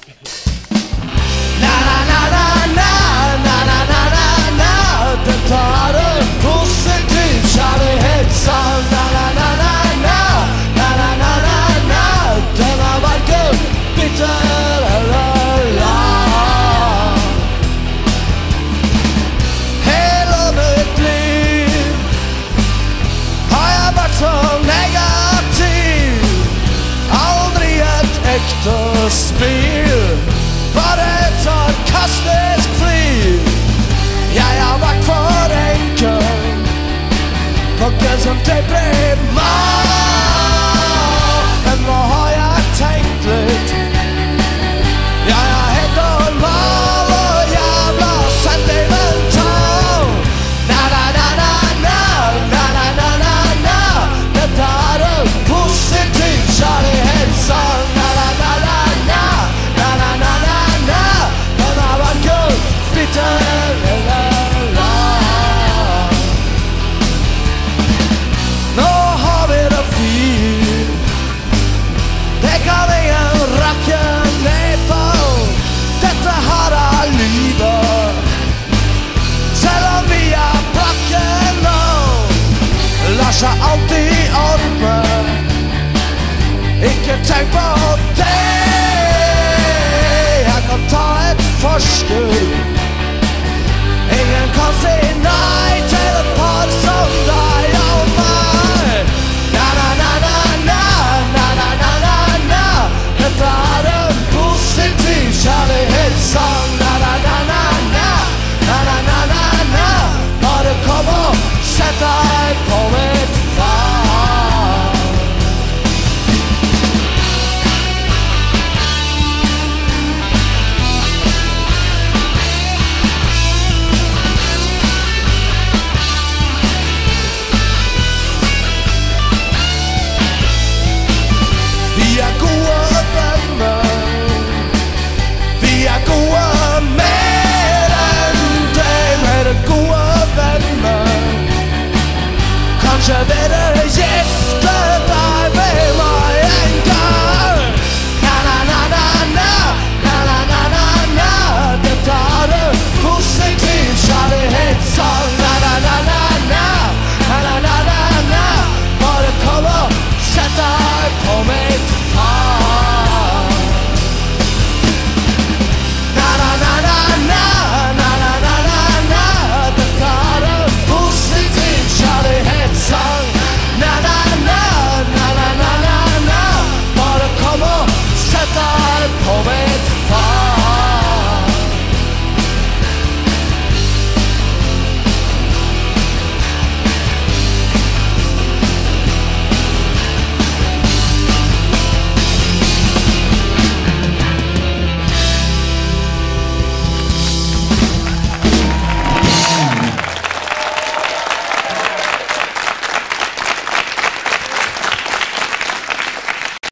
Dette er en positiv kjærlighetssang. Den er hverken bitter eller lav. Hele mitt liv har jeg vært så negativ. Aldri et ekte smil, bare et sarkastisk fly. Jeg har vært for enkel, noen som teiper meg. Men nå har jeg tenkt litt. Jeg er helt normal og jævla sentimental. Dette er en positiv kjærlighetssang. Den er hverken bitter eller lav. Nå har vi det fint, det kan ingen rakke ned på. Dette her er livet, selv om vi er plakke nå. Lar seg alltid ordne, ikke tenk på